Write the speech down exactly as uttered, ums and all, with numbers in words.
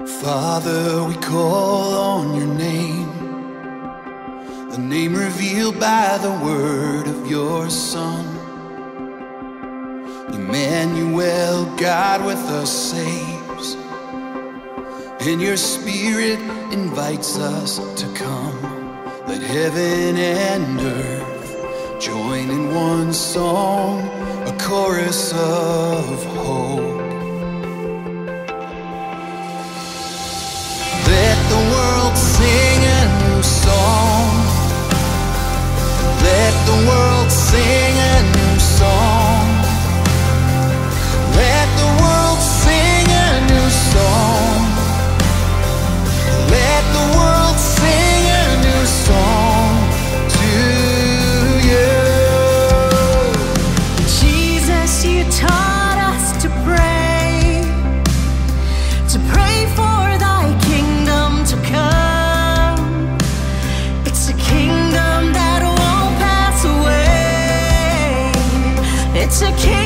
Father, we call on your name, the name revealed by the word of your Son. Emmanuel, God with us saves, and your Spirit invites us to come. Let heaven and earth join in one song, a chorus of hope. Let the world sing a new song. Let the world sing a new song. Let the world sing a new song. Let the world sing a new song to you. Jesus, you taught us to pray, to pray for thy kingdom to come. It's a kingdom that won't pass away. It's a kingdom